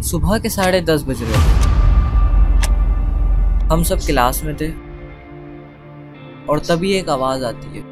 सुबह के 10:30 बज रहे थे। हम सब क्लास में थे और तभी एक आवाज आती है,